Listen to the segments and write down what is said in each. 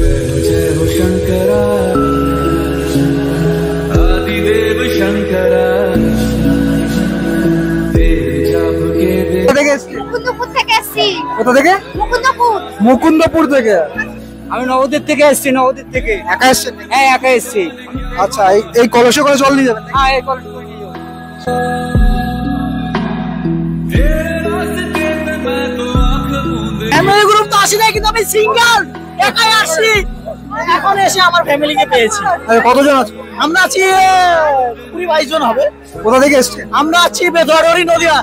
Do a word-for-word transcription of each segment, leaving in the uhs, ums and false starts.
কোথা থেকে? মুকুন্দপুর থেকে। আমি নবদ্বীপ থেকে এসেছি। নবদ্বীপ থেকে একা এসেছেন? হ্যাঁ একা এসেছি। আচ্ছা, এই কলসে করে জল নিয়ে যাবেন? হ্যাঁ এই কলসে করে নিয়ে যাবেন। ফ্যামিলি গ্রুপ তো আসি নাই, কিন্তু আমি সিঙ্গেল একাই আসছি। এখন এসে আমার ফ্যামিলিকে পেয়েছি। কতজন আছে? আমরা আছি কুড়ি বাইশ জন হবে। কোথা থেকে এসেছেন? আমরা আছি বেদুয়ারি নদিয়া।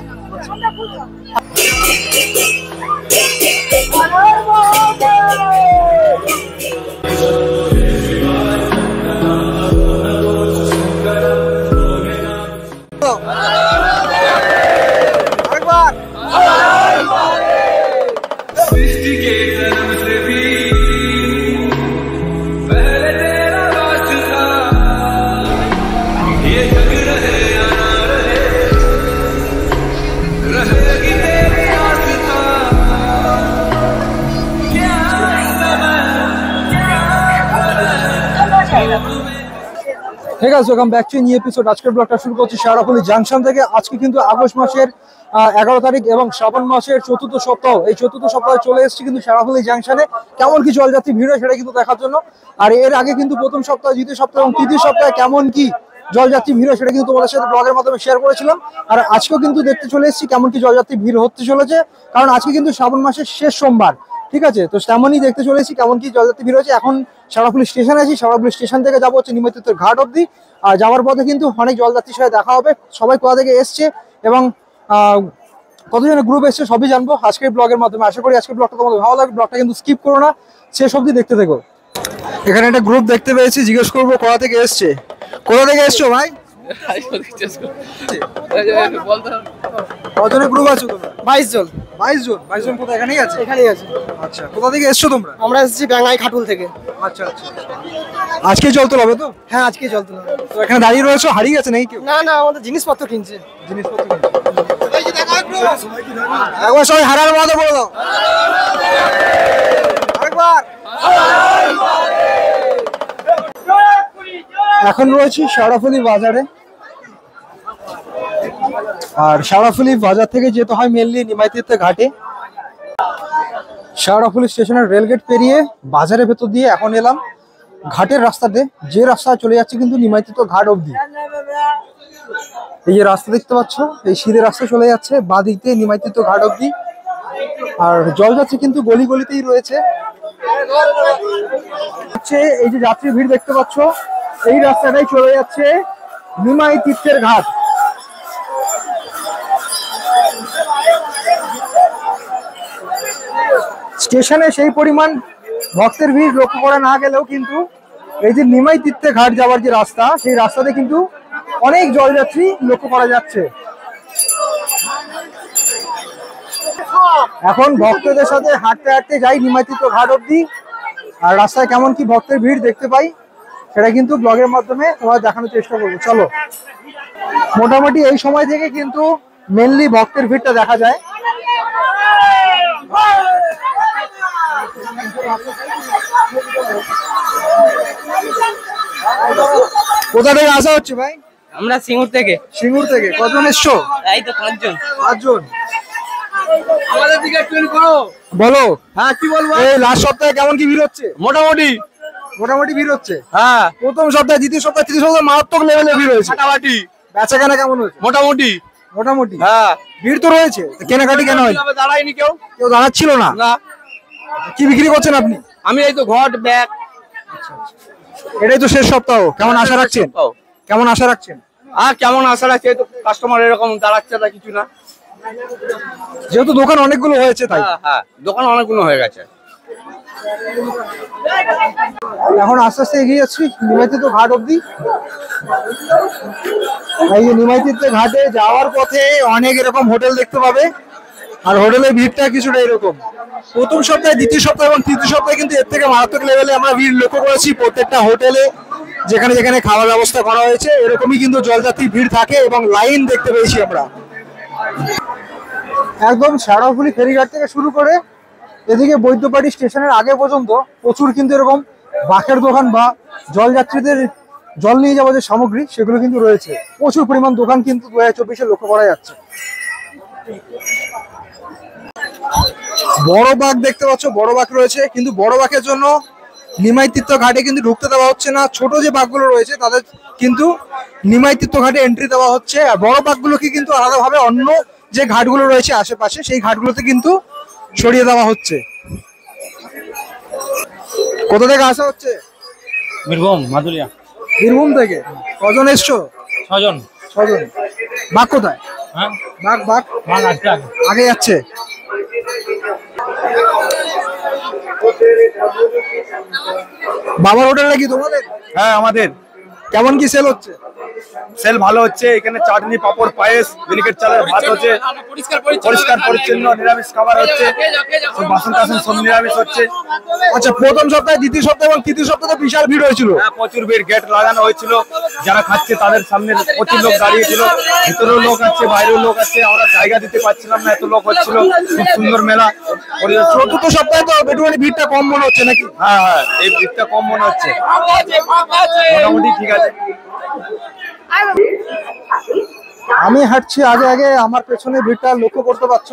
ঠিক আছে, welcome back to new episode. আজকের ব্লগটা শুরু করছি শেওড়াফুলি জাংশন থেকে। আজকে কিন্তু আগস্ট মাসের এগারো তারিখ এবং শ্রাবণ মাসের চতুর্থ সপ্তাহ। এই চতুর্থ সপ্তাহে চলে এসেছি কিন্তু শেওড়াফুলি জাংশনে। কেমন কি জলযাত্রী ভিড় হয় সেটা কিন্তু দেখার জন্য। আর এর আগে কিন্তু প্রথম সপ্তাহ, দ্বিতীয় সপ্তাহ এবং তৃতীয় সপ্তাহে কেমন কি জলযাত্রী ভিড় হয় সেটা কিন্তু তোমাদের সাথে ব্লগের মাধ্যমে শেয়ার করেছিলাম। আর আজকেও কিন্তু দেখতে চলে এসেছি কেমন কি জলযাত্রী ভিড় হতে চলেছে, কারণ আজকে কিন্তু শ্রাবণ মাসের শেষ সোমবার। ঠিক আছে, তো তেমনই দেখতে চলে এসেছি কেমন কি জলযাত্রী ভিড় হয়েছে। এখন শেওড়াফুলি স্টেশনে আছি। শেওড়াফুলি স্টেশন থেকে যাবো হচ্ছে নিমতীর্থের ঘাট অব্দি। আর যাওয়ার পথে কিন্তু অনেক জলযাত্রীর সাথে দেখা হবে। সবাই কোথা থেকে এসছে এবং কতজনের গ্রুপ এসছে সবই জানবো আজকের ব্লগের মাধ্যমে। আশা করি আজকের ব্লগটা তোমাদের ভালো লাগবে। ব্লগটা কিন্তু স্কিপ করো না, শেষ অবধি দেখতে থেকো। এখানে একটা গ্রুপ দেখতে পেয়েছি, জিজ্ঞেস করবো কোথা থেকে এসছে। কোথা থেকে এসছো ভাই? কতজনের গ্রুপ আছো তোমরা? বাইশ জন। বাইশ জন? বাইশ জন কোথায়? এখানেই আছে? এখানেই আছে। আচ্ছা, কোথা থেকে এসছো তোমরা? আমরা এসেছি ব্যাঙ্গাই খাটুল থেকে। আচ্ছা আচ্ছা, আজকে জল তোলাবে তো? হ্যাঁ আজকে জল তোলাবে। তো এখানে দাঁড়িয়ে রয়েছো, হারিয়ে গেছে নাকি কেউ? না না, আমাদের জিনিসপত্র কিনছে। জিনিসপত্র কিনছে। একবার সবাই হারার মতো বলে দাও আরেকবার। এখন রয়েছি শেওড়াফুলি বাজারে। আর শেওড়াফুলি বাজার থেকে যেতে হয় মেনলি নিমাইতীর্থ ঘাটে। শেওড়াফুলি স্টেশনের রেলগেট পেরিয়ে বাজারের ভেতর দিয়ে এখন এলাম ঘাটের রাস্তাতে, যে রাস্তা চলে যাচ্ছে কিন্তু নিমাইতীর্থ ঘাট অবধি। এই যে রাস্তা দেখতে পাচ্ছ, এই সিধে রাস্তা চলে যাচ্ছে বাঁ দিক দিয়ে নিমাইতীর্থ ঘাট অবধি। আর জলযাত্রী কিন্তু গলি গলিতেই রয়েছে। এই যে যাত্রী ভিড় দেখতে পাচ্ছ, এই রাস্তাটাই চলে যাচ্ছে নিমাইতীর্থের ঘাট। স্টেশনে সেই পরিমাণ ভক্তের ভিড় লক্ষ্য করা না গেলেও কিন্তু এই যে নিমাইতীর্থে ঘাট যাওয়ার যে রাস্তা, সেই রাস্তাতে কিন্তু অনেক জলযাত্রী লক্ষ্য করা যাচ্ছে। এখন ভক্তদের সাথে হাঁটতে হাঁটতে যাই নিমাইতীর্থ ঘাট অবধি। আর রাস্তায় কেমন কি ভক্তের ভিড় দেখতে পাই সেটা কিন্তু ব্লগের মাধ্যমে তোমার দেখানোর চেষ্টা করবো। চলো, মোটামুটি এই সময় থেকে কিন্তু মেনলি ভক্তের ভিড়টা দেখা যায়। কোথা থেকে আসা হচ্ছে ভাই? আমরা সিঙ্গুর থেকে। সিঙ্গুর থেকে কতজন এসছো? এই তো পাঁচজন। পাঁচজন। আমাদের দিকে ট্রেন করো। বলো। হ্যাঁ কি বলবো? এই লাস্ট সপ্তাহে কেমন কি ভিড় হচ্ছে? মোটামুটি মোটামুটি ভিড় হচ্ছে। হ্যাঁ, প্রথম সপ্তাহে, দ্বিতীয় সপ্তাহে, তৃতীয় সপ্তাহে মারাত্মক লেভেলে ভিড় হয়েছে। ফাটাফাটি। বেচাকেনা কেমন হয়েছে? মোটামুটি মোটামুটি। হ্যাঁ, ভিড় তো রয়েছে। কেনাকাটি কেন হয়? দাঁড়ায়নি কেউ। কেউ দাঁড়াচ্ছিল না? না। কি বিক্রি করছেন আপনি? আমি এই তো ঘট ব্যাগ। এটাই তো শেষ সপ্তাহ। কেমন আশা রাখছেন? কেমন আশা রাখছেন? আর কেমন আশা রাখছি, এই তো কাস্টমার এরকম দাঁড়াচ্ছে না কিছু না, যেহেতু দোকান অনেকগুলো হয়েছে তাই। হ্যাঁ, দোকান অনেকগুলো হয়ে গেছে। এখন আস্তে আস্তে এগিয়ে যাচ্ছি নিমাইতীর্থ ঘাট অবধি। এই যে নিমাইতীর্থ ঘাটে যাওয়ার পথে অনেক এরকম হোটেল দেখতে পাবে। আর হোটেলের ভিড়টা কিছুটা এরকম। প্রথম সপ্তাহে, দ্বিতীয় সপ্তাহে এবং তৃতীয় সপ্তাহে কিন্তু এর থেকে মারাত্মক লেভেলে আমরা ভিড় লক্ষ্য করেছি। প্রত্যেকটা হোটেলে যেখানে যেখানে খাওয়ার ব্যবস্থা করা হয়েছে এরকমই কিন্তু জলযাত্রী ভিড় থাকে এবং লাইন দেখতে পেয়েছি আমরা। একদম শেওড়াফুলি ফেরিঘাট থেকে শুরু করে এদিকে বৈদ্যবাড়ি স্টেশনের আগে পর্যন্ত প্রচুর কিন্তু এরকম বাঁকের দোকান বা জলযাত্রীদের জল নিয়ে যাওয়া যে সামগ্রী সেগুলো কিন্তু রয়েছে। প্রচুর পরিমাণ দোকান কিন্তু দু হাজার চব্বিশে লক্ষ্য করা যাচ্ছে। বড় বাঁক দেখতে পাচ্ছ, বড় বাঁক রয়েছে, কিন্তু বড় বাঁকের জন্য নিমাইতীর্থ ঘাটে কিন্তু ঢুকতে দেওয়া হচ্ছে না। ছোট যে বাঁকগুলো রয়েছে তাদের কিন্তু নিমাইতীর্থ ঘাটে এন্ট্রি দেওয়া হচ্ছে। আর বড় বাঁকগুলোকে কিন্তু আলাদাভাবে অন্য যে ঘাটগুলো রয়েছে আশেপাশে সেই ঘাটগুলোতে কিন্তু সরিয়ে দেওয়া হচ্ছে। কোথা থেকে আসা হচ্ছে? বীরভূম মাদুলিয়া। বীরভূম থেকে কজন এসছো? ছজন। ছজন। বাঁক কোথায়? হ্যাঁ বাঁক বাঁক বাঘ আজকে আগে আগে যাচ্ছে। বাবার হোটেল নাকি তোমাদের? হ্যাঁ আমাদের। কেমন কি সেল হচ্ছে? সেল ভালো হচ্ছে। এখানে চাটনি, পাপড়, পায়েস, মিনিকেট চালের ভাত হচ্ছে, পরিষ্কার পরিচ্ছন্ন নিরামিষ খাবার হচ্ছে, সব বাসন টাসন সব নিরামিষ হচ্ছে। আচ্ছা, প্রথম সপ্তাহে, দ্বিতীয় সপ্তাহে এবং তৃতীয় সপ্তাহে বিশাল ভিড় হয়েছিল। হ্যাঁ প্রচুর ভিড়, গেট লাগানো হয়েছিল, যারা খাচ্ছে তাদের সামনে প্রচুর লোক দাঁড়িয়েছিল, ভিতরেও লোক আছে বাইরেও লোক আছে, আমরা জায়গা দিতে পারছিলাম না, এত লোক হচ্ছিল। খুব সুন্দর মেলা। চতুর্থ সপ্তাহে তো একটুখানি ভিড়টা কম মনে হচ্ছে নাকি? হ্যাঁ হ্যাঁ এই ভিড়টা কম মনে হচ্ছে, মোটামুটি ঠিক আছে। আমি হাঁটছি আগে আগে, আমার পেছনে ভিড়টা লক্ষ্য করতে পারছো।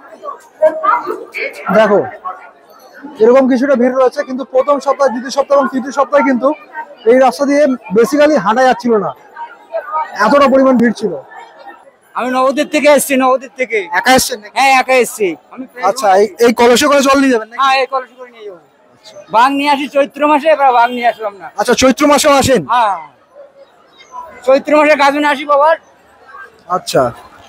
দেখো এরকম কিছুটা ভিড় রয়েছে, কিন্তু প্রথম সপ্তাহ, দ্বিতীয় সপ্তাহ এবং তৃতীয় সপ্তাহে কিন্তু এই রাস্তা দিয়ে বেসিক্যালি হাঁটা যাচ্ছিল না, এতটা পরিমাণ ভিড় ছিল। আমি নবদ্বীপ থেকে এসেছি। নবদ্বীপ থেকে একা এসছেন নাকি? হ্যাঁ একা এসেছি। আচ্ছা, এই এই কলসে করে জল নিয়ে যাবেন নাকি? হ্যাঁ এই কলসি করে নিয়ে যাবো। বাঘ নিয়ে আসি চৈত্র মাসে, এবার বাঘ নিয়ে আসলাম না। আচ্ছা, চৈত্র মাসেও আসেন? হ্যাঁ চৈত্র মাসে গাজনে আসি বাবার। আচ্ছা,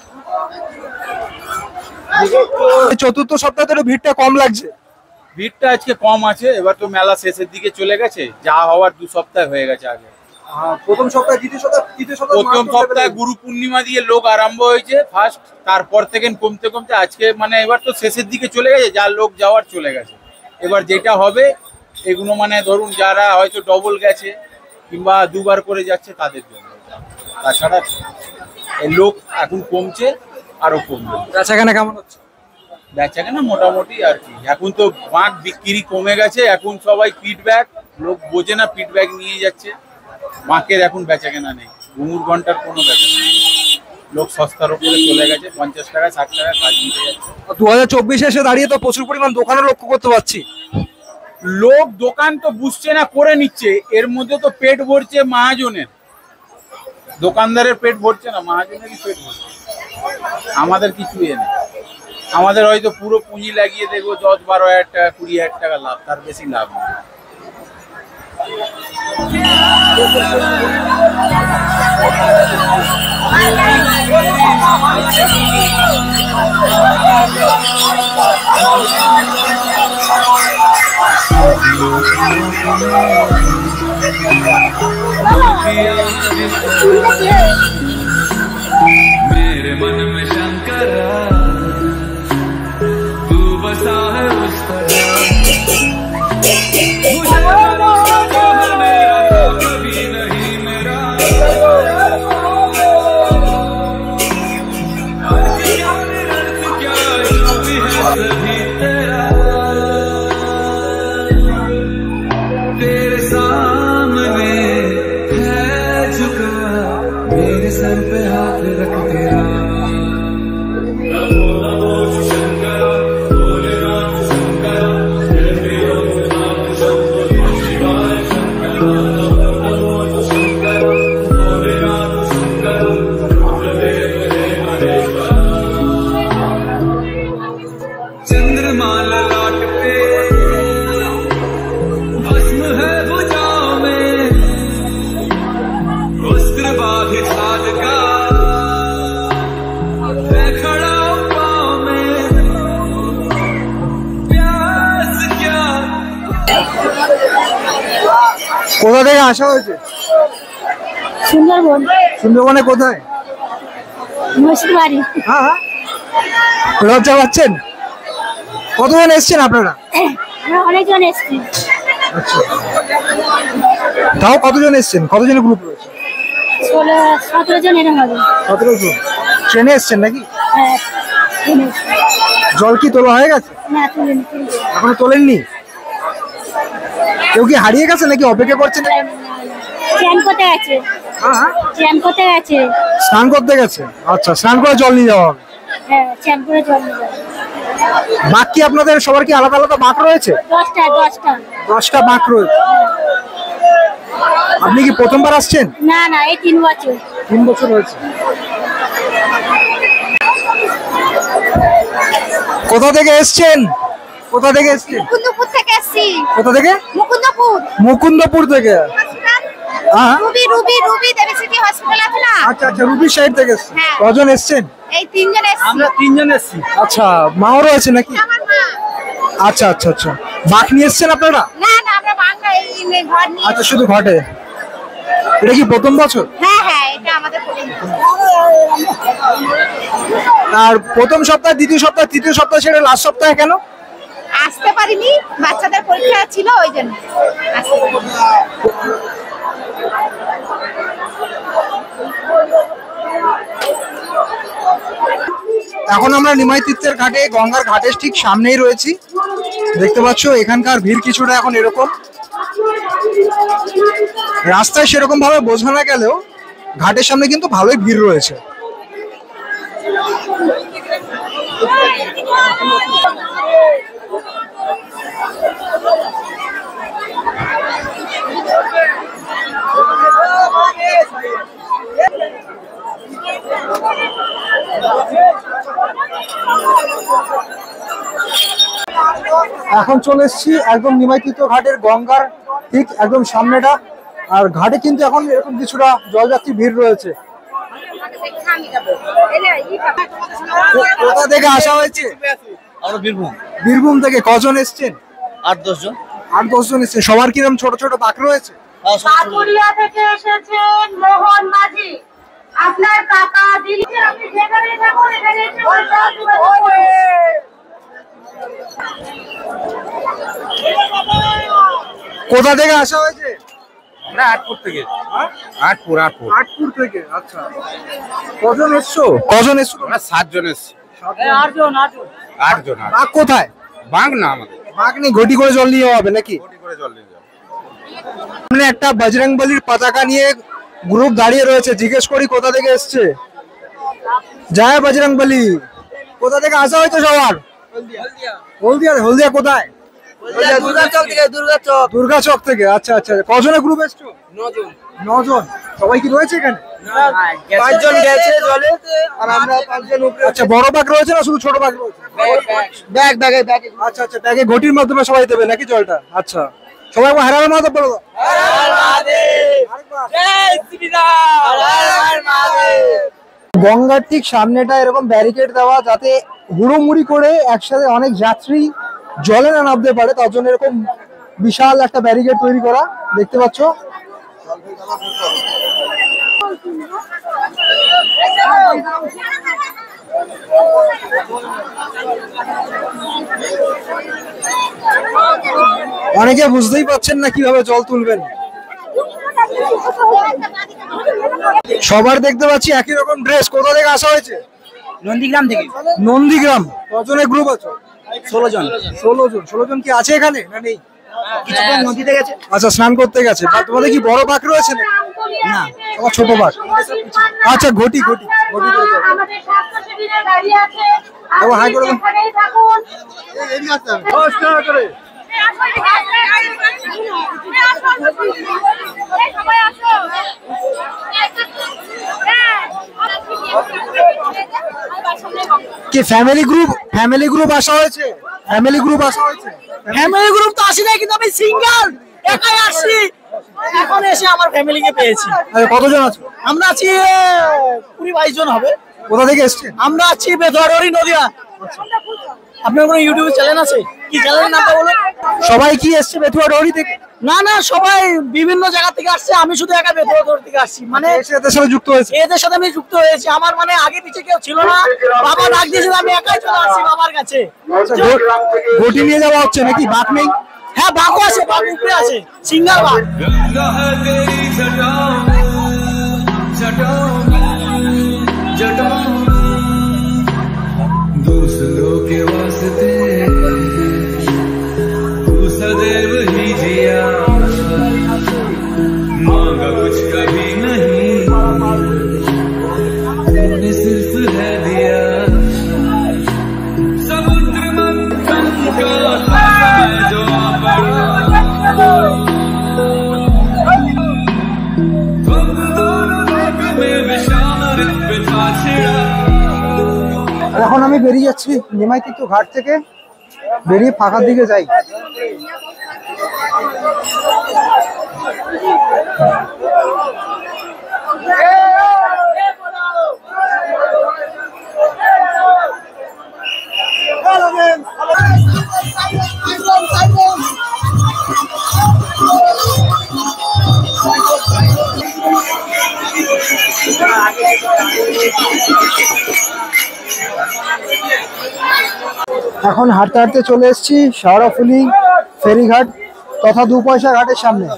চতুর্থ সপ্তাহে তো ভিড়টা কম লাগছে। ভিড়টা আজকে কম আছে, এবার তো মেলা শেষের দিকে চলে গেছে, যা হওয়ার দু সপ্তাহ হয়ে গেছে আগে। প্রথম সপ্তাহে, দ্বিতীয় সপ্তাহে, তৃতীয় সপ্তাহে, প্রথম সপ্তাহে গুরু পূর্ণিমা দিয়ে লোক আরম্ভ হয়েছে ফার্স্ট, তারপর থেকে কমতে কমতে আজকে মানে এবার তো শেষের দিকে চলে গেছে, যা লোক যাওয়ার চলে গেছে। এবার যেটা হবে এগুলো মানে ধরুন যারা হয়তো ডবল গেছে কিংবা দুবার করে যাচ্ছে তাদের জন্য, তাছাড়া এই লোক এখন কমছে, আরো কমবে। বেচাকেনা কেমন হচ্ছে? বেচাকেনা মোটামুটি আর কি, এখন তো বাঁক বিক্রি কমে গেছে, এখন সবাই পিট ব্যাগ, লোক বোঝে না, পিট ব্যাগ নিয়ে যাচ্ছে। বাঁকের এখন বেচাকেনা নেই, ঘুঙুর ঘন্টার কোনো বেচাকেনা নেই, লোক সস্তার উপরে চলে গেছে, পঞ্চাশ টাকা ষাট টাকা কাজ নিতে যাচ্ছে। দু হাজার চব্বিশে এসে দাঁড়িয়ে তো প্রচুর পরিমাণ দোকানও লক্ষ্য করতে পারছি। লোক দোকান তো বুঝছে না, করে নিচ্ছে, এর মধ্যে তো পেট ভরছে মহাজনের, দোকানদারের পেট ভরছে না, মহাজনেরই পেট ভরছে, আমাদের কিছু এ নেই। আমাদের হয়তো পুরো পুঁজি লাগিয়ে দেখবো দশ বারো হাজার টাকা কুড়ি হাজার টাকা লাভ, তার বেশি লাভ নেই। मेरे मन में शंकर तू बसा है उस तरह, मुझे मेरा कभी नहीं मेरा, क्या जो भी है सभी तेरा, तेरे सामने है झुका, मेरे सर पे हाथ रख तेरा। चंद्रमा ललाट पे भस्म है भुजाओं में, वस्त्र बाधित साध का है खड़ा पाँव में, प्यास क्या। কোথা থেকে আসা হয়েছে? সুন্দরবন। সুন্দরবনে কোথায়? মুর্শিদাবাড়ি। হ্যাঁ হ্যাঁ, লজ্জা পাচ্ছেন? কতজন এসছেন আপনারা? আমরা অনেকজন এসেছি। আচ্ছা, তাও কতজন এসছেন? কতজনের গ্রুপ রয়েছে? ষোলো সতেরো জন এরকম হবে। সতেরো জন। ট্রেনে এসছেন নাকি? হ্যাঁ, জল কি তোলা হয়ে গেছে? না তুলিনি তুলবো এখনো তোলেননি? কেউ কি হারিয়ে গেছে নাকি অপেক্ষা করছেন? চ্যান করতে গেছে হ্যাঁ চ্যান করতে গেছে স্নান করতে গেছে। আচ্ছা, স্নান করে জল নিয়ে যাওয়া হবে। হ্যাঁ চ্যান করে জল নিয়ে যাবে। বাঘ কি আপনাদের সবার কি আলাদা আলাদা বাঘ রয়েছে? দশটা দশটা দশটা বাঘ রয়েছে। আপনি কি প্রথমবার আসছেন? না না এই তিন বছর তিন বছর হয়েছে। কোথা থেকে এসছেন? কোথা থেকে এসছেন? মুকুন্দপুর থেকে এসেছি কোথা থেকে? মুকুন্দপুর মুকুন্দপুর থেকে। হ্যাঁ Ruby Ruby Ruby Devi city hospital আছে না আচ্ছা আচ্ছা, রুবি সাইড থেকে এসছেন। হ্যাঁ। কজন এসছেন? এই তিনজন এসেছি আমরা তিনজন এসেছি। আচ্ছা, মাও রয়েছে নাকি? আমার মা আচ্ছা আচ্ছা আচ্ছা, বাঘ নিয়ে এসছেন আপনারা? না না আমরা বাংলা এই নে- ঘর নিয়ে আচ্ছা, শুধু ঘটে। এটা কি প্রথম বছর? হ্যাঁ হ্যাঁ এটা আমাদের প্রথম আর প্রথম সপ্তাহ, দ্বিতীয় সপ্তাহ, তৃতীয় সপ্তাহ ছেড়ে লাস্ট সপ্তাহে কেন? আসতে পারিনি, বাচ্চাদের পরীক্ষা ছিল ওই জন্য আসতে পারিনি। এখন আমরা নিমাই তীর্থের ঘাটে, গঙ্গার ঘাটের ঠিক সামনেই রয়েছি। দেখতে পাচ্ছ এখানকার ভিড় কিছুটা এখন এরকম। রাস্তায় সেরকম ভাবে বোঝা না গেলেও ঘাটের সামনে কিন্তু ভালোই ভিড় রয়েছে। এখন চলে এসেছি একদম নিমাই তীর্থ ঘাটের গঙ্গার ঠিক একদম সামনেটা। আর ঘাটে কিন্তু এখন এরকম কিছুটা জলযাত্রী ভিড় রয়েছে। কোথা থেকে আসা হয়েছে? আমরা বীরভূম। বীরভূম থেকে। কজন এসছেন? আট দশ জন। আট দশ জন এসছেন। সবার কিরম ছোট ছোট বাঘ রয়েছে? পাকুড়িয়া থেকে এসেছেন মোহন মাঝি, আপনার কাকা দিদি, আপনি যেখানে থাকুন এখানে এসে কোথা থেকে আসা হয়েছে? আমরা আটপুর থেকে। আটপুর আটপুর আটপুর থেকে। আচ্ছা, কজন এসছো? কজন এসছো? আমরা সাতজন এসছি। আটজন আটজন আটজন আট। বাঘ কোথায়? বাঘ না আমাদের, বাঘ নেই, ঘটি করে জল নিয়ে হবে নাকি? কোটি করে জল নিয়ে যাবো। সামনে একটা বজরংবলির পতাকা নিয়ে গ্রুপ দাঁড়িয়ে রয়েছে। জিজ্ঞেস করি কোথা থেকে এসছে। জয় বজরংবলি। কোথা থেকে আসা হয়েছে সবার? হলদিয়া। হলদিয়া কোথায়? দুর্গাচক থেকে দুর্গাচক দুর্গা চক থেকে। আচ্ছা আচ্ছা, কজনের গ্রুপ এসছো? নজন নজন। সবাই কি রয়েছে এখানে? পাঁচজন গেছে জলে আর আমরা পাঁচজন উপরে। আচ্ছা, বড় বাঘ রয়েছে না শুধু ছোট বাঘ রয়েছে? ব্যাগ ব্যাগে ব্যাগ আচ্ছা আচ্ছা, ব্যাগে ঘটির মাধ্যমে সবাই দেবে নাকি জলটা? আচ্ছা, সবাই হারাবে মাধব বলো তো। গঙ্গার ঠিক সামনেটা এরকম ব্যারিকেড দেওয়া, যাতে হুড়োমুড়ি করে একসাথে অনেক যাত্রী জলে না নামতে পারে, তার জন্য এরকম বিশাল একটা ব্যারিকেড তৈরি করা। দেখতে পাচ্ছ অনেকে বুঝতেই পারছেন না কিভাবে জল তুলবেন। সবার দেখতে পাচ্ছি একই রকম ড্রেস। কোথা থেকে আসা হয়েছে? নন্দীগ্রাম থেকে। নন্দীগ্রাম। কজনের গ্রুপ আছে? ষোলো জন। ষোলো জন। ষোলো জন কি আছে এখানে না নেই? কিছুক্ষণ নদীতে গেছে। আচ্ছা, স্নান করতে গেছে। বা তোমাদের কি বড় বাঘ রয়েছে না? না, আমার ছোট বাঘ। আচ্ছা, ঘটি ঘটি ঘটি করে যাও। আমাদের স্বাস্থ্য শিবিরে গাড়ি আছে, ও, হাই আপনি করে দাও। যেখানেই থাকুন। দশ টাকা করে। সবাই আসো। কি ফ্যামিলি গ্রুপ? ফ্যামিলি গ্রুপ আসা হয়েছে? ফ্যামিলি গ্রুপ আসা হয়েছে? ফ্যামিলি গ্রুপ তো আসি নাই, কিন্তু আমি সিঙ্গেল একাই আসছি। এখন এসে আমার ফ্যামিলিকে পেয়েছি। আচ্ছা, কতজন আছো? আমরা আছি কুড়ি বাইশ জন হবে। কোথা থেকে এসছেন? আমরা আছি বেথুয়ারি নদিয়া। আপনার কোনো ইউটিউব চ্যানেল আছে? কি চ্যানেলের নামটা বলুন? সবাই কি এসছে বেথুয়া ডোরি থেকে? না না, সবাই বিভিন্ন জায়গা থেকে আসছে, আমি শুধু একা বেথুয়ারি থেকে আসছি। মানে এসে এদের সাথে যুক্ত হয়েছে? এদের সাথে আমি যুক্ত হয়েছি। আমার মানে আগে পিছে কেউ ছিল না, বাবা ডাক দিয়েছিল, আমি একাই চলে আসছি বাবার কাছে। আচ্ছা, গো- ঘটি নিয়ে যাওয়া হচ্ছে নাকি? বাঘ নেই? হ্যাঁ, বাঘও আছে, বাঘ উপরে আছে, সিঙ্গার বাঘ। गंगा है तेरी जटाओं में, जटाओं में, जटाओं में, दूसरों के वास्ते এখন আমি বেরিয়ে যাচ্ছি নিমাইতীর্থ ঘাট থেকে, বেরিয়ে ফাঁকার দিকে যাই। এখন হাঁটতে হাঁটতে চলে এসেছি শেওড়াফুলি ফেরিঘাট তথা দু পয়সা ঘাটের সামনে।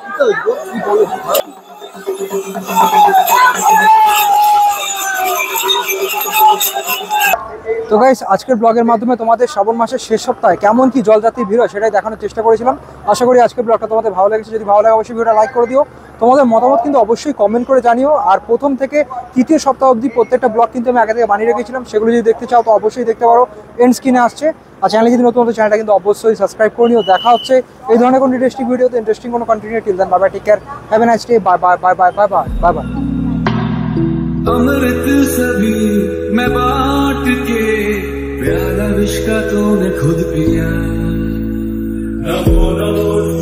তো গাইস, আজকের ব্লগের মাধ্যমে তোমাদের শ্রাবণ মাসের শেষ সপ্তাহে কেমন কি জলযাত্রী ভিড় হয় সেটাই দেখানোর চেষ্টা করেছিলাম। আশা করি আজকের ব্লগটা তোমাদের ভালো লেগেছে। যদি ভালো লাগে অবশ্যই ভিডিওটা লাইক করে দিও। তোমাদের মতামত কিন্তু অবশ্যই কমেন্ট করে জানিও। আর প্রথম থেকে তৃতীয় সপ্তাহ অবধি প্রত্যেকটা ব্লগ কিন্তু আমি আগে থেকে বানিয়ে রেখেছিলাম, সেগুলো যদি দেখতে চাও তো অবশ্যই দেখতে পারো, এন্ড স্ক্রিনে আসছে। আর চ্যানেলে যদি নতুন নতুন চ্যানেলটা কিন্তু অবশ্যই সাবস্ক্রাইব করে নিও। দেখা হচ্ছে এই ধরনের কোনো ইন্টারেস্টিং ভিডিওতে, ইন্টারেস্টিং কোনো continue. Till then bye bye, take care, have a nice day, bye bye bye bye bye bye bye bye. अमृत सभी मैं बांट के प्याला विश्व का तूने खुद पिया। नमो नमो